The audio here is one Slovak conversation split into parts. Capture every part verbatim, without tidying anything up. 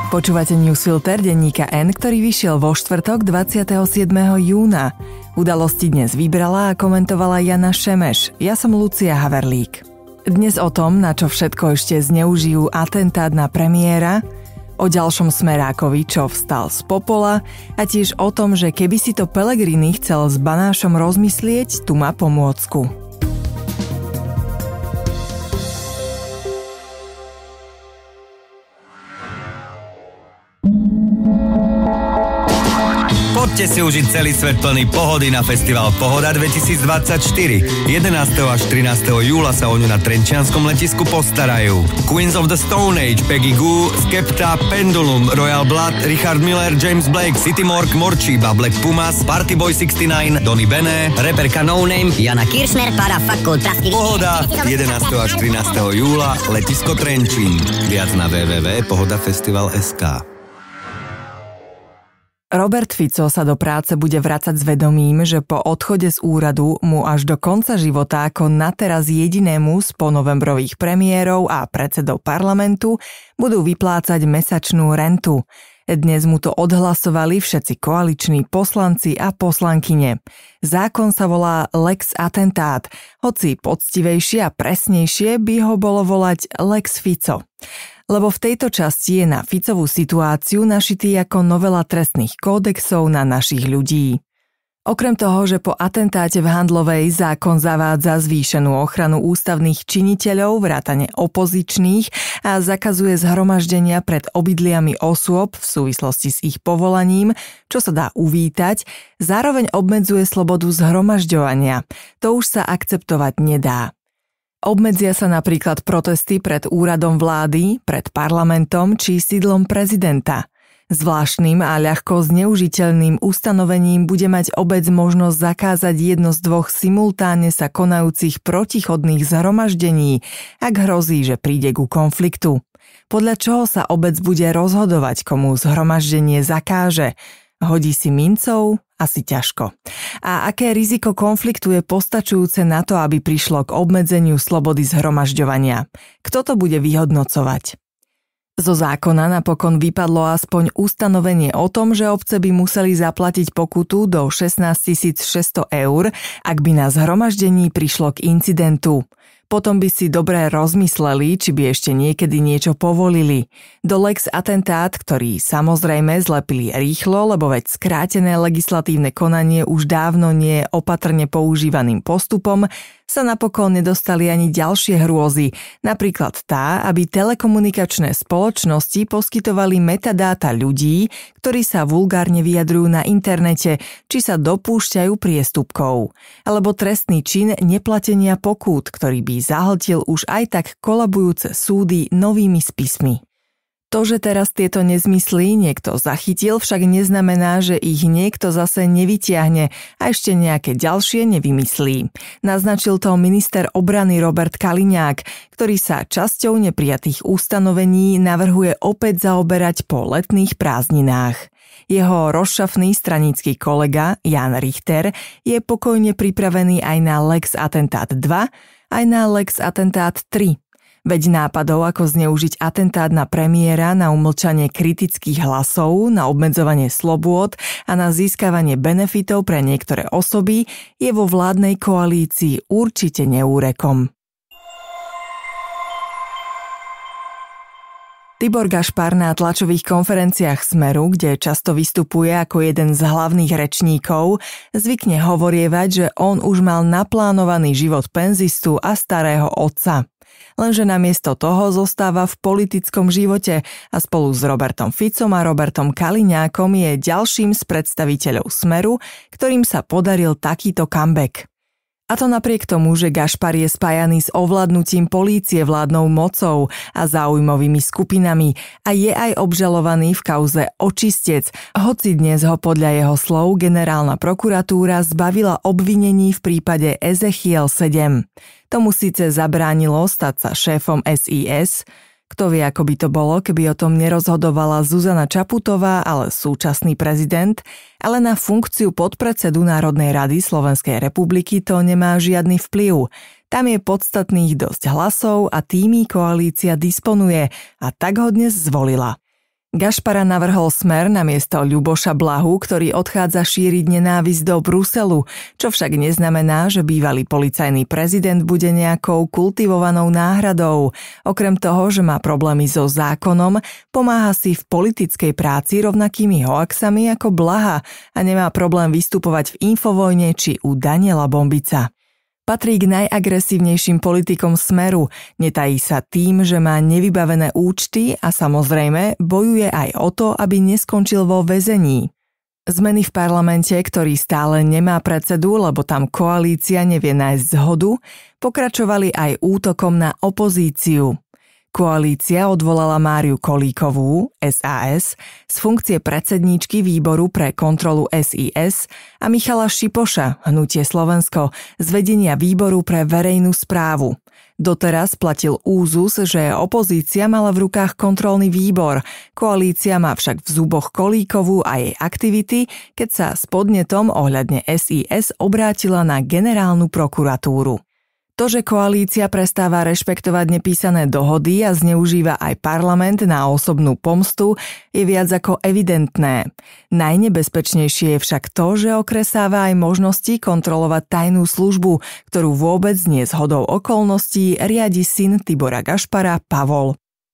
Počúvate Newsfilter denníka N, ktorý vyšiel vo štvrtok dvadsiateho siedmeho júna. Udalosti dnes vybrala a komentovala Jana Šemeš. Ja som Lucia Haverlík. Dnes o tom, na čo všetko ešte zneužijú atentát na premiéra, o ďalšom smerákovi, čo vstal z popola a tiež o tom, že keby si to Pellegrini chcel s Banášom rozmyslieť, tu má pomôcku. Poďte si užiť celý svet plný pohody na festival Pohoda dvetisícdvadsaťštyri. jedenásteho až trinásteho júla sa o ňu na trenčianskom letisku postarajú. Queens of the Stone Age, Peggy Gou, Skepta, Pendulum, Royal Blood, Richard Miller, James Blake, City Morgue, Morchiba, Black Pumas, Party Boy šesťdesiatdeväť, Donny Bene, reperka No Name, Jana Kiršner, Para Fakul, Trasky. Pohoda, jedenásteho až trinásteho júla, letisko Trenčín. Viac na w w w bodka pohodafestival bodka es ká. Robert Fico sa do práce bude vracať s vedomím, že po odchode z úradu mu až do konca života ako nateraz jedinému z ponovembrových premiérov a predsedov parlamentu budú vyplácať mesačnú rentu. Dnes mu to odhlasovali všetci koaliční poslanci a poslankyne. Zákon sa volá Lex Atentát, hoci poctivejšie a presnejšie by ho bolo volať Lex Fico. Lebo v tejto časti je na Ficovú situáciu našitý ako novela trestných kódexov na našich ľudí. Okrem toho, že po atentáte v Handlovej zákon zavádza zvýšenú ochranu ústavných činiteľov, vrátane opozičných a zakazuje zhromaždenia pred obydliami osôb v súvislosti s ich povolaním, čo sa dá uvítať, zároveň obmedzuje slobodu zhromažďovania. To už sa akceptovať nedá. Obmedzia sa napríklad protesty pred úradom vlády, pred parlamentom či sídlom prezidenta. Zvláštnym a ľahko zneužiteľným ustanovením bude mať obec možnosť zakázať jedno z dvoch simultáne sa konajúcich protichodných zhromaždení, ak hrozí, že príde ku konfliktu. Podľa čoho sa obec bude rozhodovať, komu zhromaždenie zakáže? Hodí si mincov? Asi ťažko. A aké riziko konfliktu je postačujúce na to, aby prišlo k obmedzeniu slobody zhromažďovania? Kto to bude vyhodnocovať? Zo zákona napokon vypadlo aspoň ustanovenie o tom, že obce by museli zaplatiť pokutu do šestnásťtisícšesťsto eur, ak by na zhromaždení prišlo k incidentu. Potom by si dobre rozmysleli, či by ešte niekedy niečo povolili. Do Lex Atentát, ktorý samozrejme zlepili rýchlo, lebo veď skrátené legislatívne konanie už dávno nie je opatrne používaným postupom, sa napokon nedostali ani ďalšie hrôzy, napríklad tá, aby telekomunikačné spoločnosti poskytovali metadáta ľudí, ktorí sa vulgárne vyjadrujú na internete, či sa dopúšťajú priestupkov, alebo trestný čin neplatenia pokút, ktorý by zahltil už aj tak kolabujúce súdy novými spismi. To, že teraz tieto nezmysly niekto zachytil, však neznamená, že ich niekto zase nevytiahne a ešte nejaké ďalšie nevymyslí. Naznačil to minister obrany Robert Kaliňák, ktorý sa časťou neprijatých ustanovení navrhuje opäť zaoberať po letných prázdninách. Jeho rozšafný stranický kolega Jan Richter je pokojne pripravený aj na Lex Atentát dva, aj na Lex Atentát tri. Veď nápadov, ako zneužiť atentát na premiéra, na umlčanie kritických hlasov, na obmedzovanie slobôd a na získavanie benefitov pre niektoré osoby, je vo vládnej koalícii určite neúrekom. Tibor Gašpar na tlačových konferenciách Smeru, kde často vystupuje ako jeden z hlavných rečníkov, zvykne hovorievať, že on už mal naplánovaný život penzistu a starého otca. Lenže namiesto toho zostáva v politickom živote a spolu s Robertom Ficom a Robertom Kaliňákom je ďalším z predstaviteľov Smeru, ktorým sa podaril takýto comeback. A to napriek tomu, že Gašpar je spájaný s ovládnutím polície vládnou mocou a záujmovými skupinami a je aj obžalovaný v kauze Očistec, hoci dnes ho podľa jeho slov generálna prokuratúra zbavila obvinení v prípade Ezechiel sedem. Tomu síce zabránilo stať sa šéfom es í es, kto vie, ako by to bolo, keby o tom nerozhodovala Zuzana Čaputová, ale súčasný prezident, ale na funkciu podpredsedu Národnej rady Slovenskej republiky to nemá žiadny vplyv. Tam je podstatných dosť hlasov a tými koalícia disponuje a tak ho dnes zvolila. Gašpara navrhol Smer namiesto Ľuboša Blahu, ktorý odchádza šíriť nenávisť do Bruselu, čo však neznamená, že bývalý policajný prezident bude nejakou kultivovanou náhradou. Okrem toho, že má problémy so zákonom, pomáha si v politickej práci rovnakými hoaxami ako Blaha a nemá problém vystupovať v Infovojne či u Daniela Bombica. Patrí k najagresívnejším politikom Smeru, netají sa tým, že má nevybavené účty a samozrejme bojuje aj o to, aby neskončil vo väzení. Zmeny v parlamente, ktorý stále nemá predsedu, lebo tam koalícia nevie nájsť zhodu, pokračovali aj útokom na opozíciu. Koalícia odvolala Máriu Kolíkovú, es a es, z funkcie predsedníčky výboru pre kontrolu es í es a Michala Šipoša, Hnutie Slovensko, z vedenia výboru pre verejnú správu. Doteraz platil úzus, že opozícia mala v rukách kontrolný výbor, koalícia má však v zuboch Kolíkovú a jej aktivity, keď sa s podnetom ohľadne es í es obrátila na generálnu prokuratúru. To, že koalícia prestáva rešpektovať nepísané dohody a zneužíva aj parlament na osobnú pomstu, je viac ako evidentné. Najnebezpečnejšie je však to, že okresáva aj možnosti kontrolovať tajnú službu, ktorú vôbec nie zhodou okolností riadi syn Tibora Gašpara, Pavol.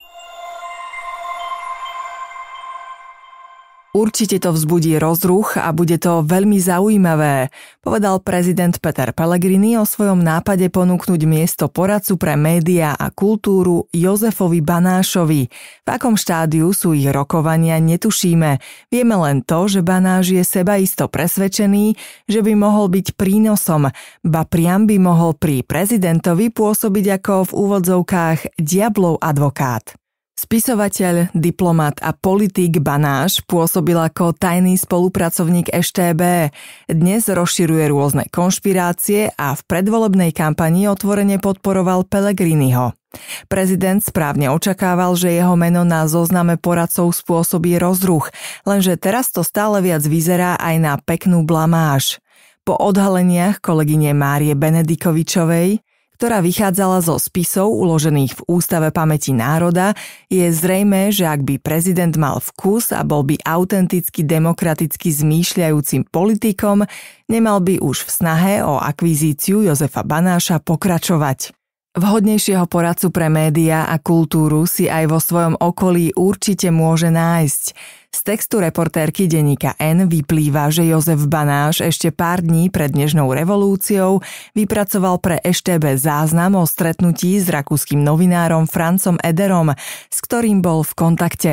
Určite to vzbudí rozruch a bude to veľmi zaujímavé, povedal prezident Peter Pellegrini o svojom nápade ponúknuť miesto poradcu pre médiá a kultúru Jozefovi Banášovi. V akom štádiu sú ich rokovania, netušíme. Vieme len to, že Banáš je sebaisto presvedčený, že by mohol byť prínosom, ba priam by mohol pri prezidentovi pôsobiť ako v úvodzovkách diablov advokát. Spisovateľ, diplomat a politik Banáš pôsobil ako tajný spolupracovník es té bé. Dnes rozširuje rôzne konšpirácie a v predvolebnej kampani otvorene podporoval Pellegriniho. Prezident správne očakával, že jeho meno na zozname poradcov spôsobí rozruch, lenže teraz to stále viac vyzerá aj na peknú blamáž. Po odhaleniach kolegyne Márie Benedikovičovej, ktorá vychádzala zo spisov uložených v Ústave pamäti národa, je zrejmé, že ak by prezident mal vkus a bol by autenticky demokraticky zmýšľajúcim politikom, nemal by už v snahe o akvizíciu Jozefa Banáša pokračovať. Vhodnejšieho poradcu pre médiá a kultúru si aj vo svojom okolí určite môže nájsť. Z textu reportérky denníka N vyplýva, že Jozef Banáš ešte pár dní pred dnešnou revolúciou vypracoval pre es té bé záznam o stretnutí s rakúskym novinárom Francom Ederom, s ktorým bol v kontakte.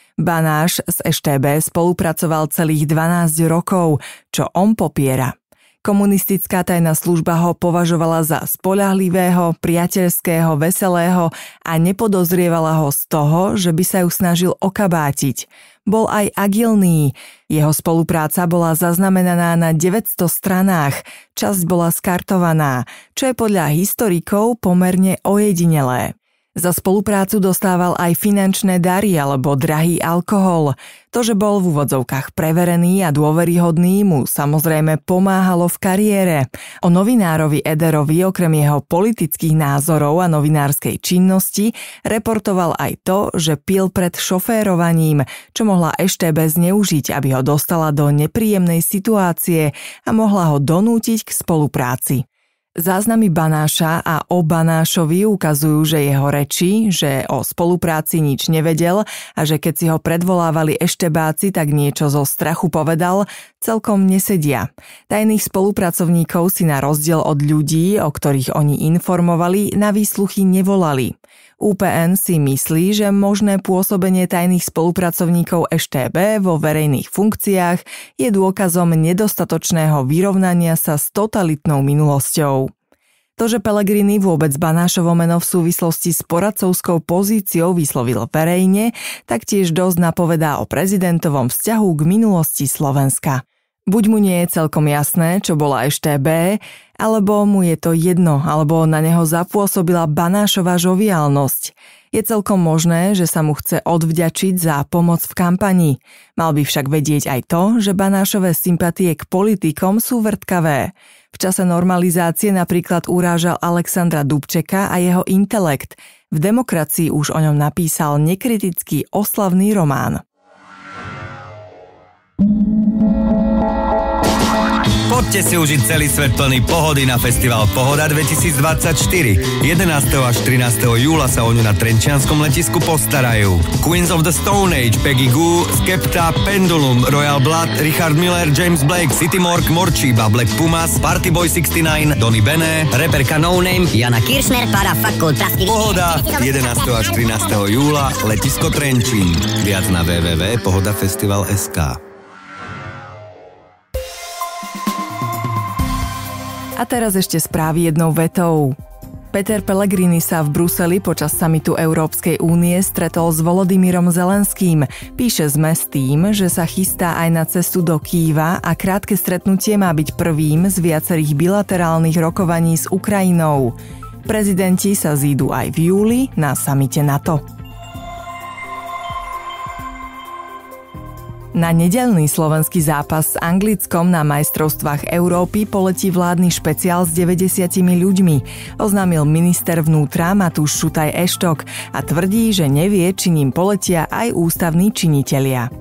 Banáš z es té bé spolupracoval celých dvanásť rokov, čo on popiera. Komunistická tajná služba ho považovala za spoľahlivého, priateľského, veselého a nepodozrievala ho z toho, že by sa ju snažil okabátiť. Bol aj agilný. Jeho spolupráca bola zaznamenaná na deväťsto stranách, časť bola skartovaná, čo je podľa historikov pomerne ojedinelé. Za spoluprácu dostával aj finančné dary alebo drahý alkohol. To, že bol v úvodzovkách preverený a dôveryhodný, mu samozrejme pomáhalo v kariére. O novinárovi Ederovi okrem jeho politických názorov a novinárskej činnosti reportoval aj to, že pil pred šoférovaním, čo mohla es té bé zneužiť, aby ho dostala do nepríjemnej situácie a mohla ho donútiť k spolupráci. Záznamy Banáša a o Banášovi ukazujú, že jeho reči, že o spolupráci nič nevedel a že keď si ho predvolávali eštebáci, tak niečo zo strachu povedal, celkom nesedia. Tajných spolupracovníkov si na rozdiel od ľudí, o ktorých oni informovali, na výsluchy nevolali. ú pé en si myslí, že možné pôsobenie tajných spolupracovníkov es té bé vo verejných funkciách je dôkazom nedostatočného vyrovnania sa s totalitnou minulosťou. To, že Pellegrini vôbec Banášovo meno v súvislosti s poradcovskou pozíciou vyslovil verejne, taktiež dosť napovedá o prezidentovom vzťahu k minulosti Slovenska. Buď mu nie je celkom jasné, čo bola es té bé, alebo mu je to jedno, alebo na neho zapôsobila Banášova žoviálnosť. Je celkom možné, že sa mu chce odvďačiť za pomoc v kampani. Mal by však vedieť aj to, že Banášove sympatie k politikom sú vrtkavé. V čase normalizácie napríklad urážal Alexandra Dubčeka a jeho intelekt. V Demokracii už o ňom napísal nekritický oslavný román. Poďte si užiť celý svet plný pohody na festival Pohoda dvetisícdvadsaťštyri. jedenásteho až trinásteho júla sa o ňu na trenčianskom letisku postarajú. Queens of the Stone Age, Peggy Goo, Skepta, Pendulum, Royal Blood, Richard Miller, James Blake, City Morgue, Morchiba, Black Pumas, Party Boy šesťdesiatdeväť, Donny Bene, reperka No Name, Jana Kiršner, Para Fakul, Prasky. Pohoda, jedenásteho až trinásteho júla, letisko Trenčín. Viac na w w w bodka pohodafestival bodka es ká. A teraz ešte správy jednou vetou. Peter Pellegrini sa v Bruseli počas samitu Európskej únie stretol s Volodymyrom Zelenským. Píše zet em e s tým, že sa chystá aj na cestu do Kyjeva a krátke stretnutie má byť prvým z viacerých bilaterálnych rokovaní s Ukrajinou. Prezidenti sa zídu aj v júli na samite NATO. Na nedeľný slovenský zápas s Anglickom na majstrovstvách Európy poletí vládny špeciál s deväťdesiatimi ľuďmi, oznámil minister vnútra Matúš Šutaj Eštok a tvrdí, že nevie, či ním poletia aj ústavní činitelia.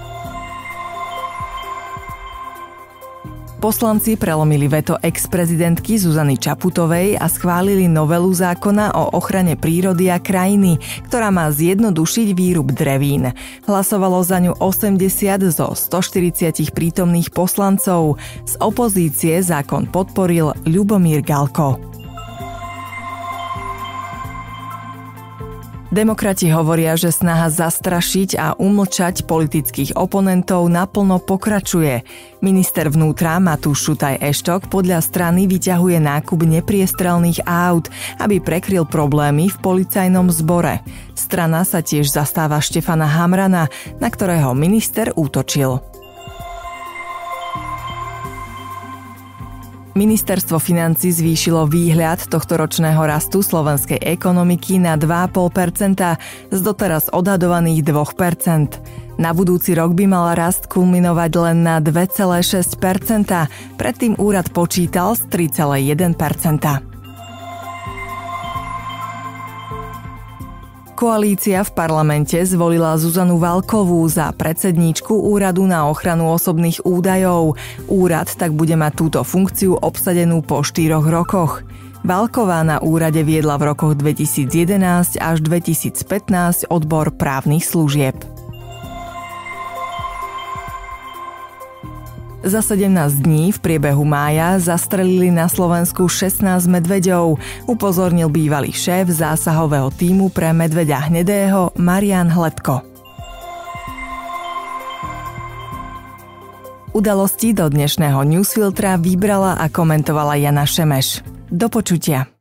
Poslanci prelomili veto ex-prezidentky Zuzany Čaputovej a schválili novelu zákona o ochrane prírody a krajiny, ktorá má zjednodušiť výrub drevín. Hlasovalo za ňu osemdesiat zo stoštyridsať prítomných poslancov. Z opozície zákon podporil Ľubomír Galko. Demokrati hovoria, že snaha zastrašiť a umlčať politických oponentov naplno pokračuje. Minister vnútra Matúš Šutaj Eštok podľa strany vyťahuje nákup nepriestrelných áut, aby prekryl problémy v policajnom zbore. Strana sa tiež zastáva Štefana Hamrana, na ktorého minister útočil. Ministerstvo financií zvýšilo výhľad tohtoročného rastu slovenskej ekonomiky na dva celé päť percenta z doteraz odhadovaných dva percentá. Na budúci rok by mal rast kulminovať len na dva celé šesť percenta, predtým úrad počítal s tri celé jeden percenta. Koalícia v parlamente zvolila Zuzanu Válkovú za predsedníčku Úradu na ochranu osobných údajov. Úrad tak bude mať túto funkciu obsadenú po štyroch rokoch. Válková na úrade viedla v rokoch dvetisícjedenásť až dvetisícpätnásť odbor právnych služieb. Za sedemnásť dní v priebehu mája zastrelili na Slovensku šestnásť medveďov, upozornil bývalý šéf zásahového tímu pre medveďa hnedého Marián Hledko. Udalosti do dnešného newsfiltra vybrala a komentovala Jana Šemeš. Do počutia.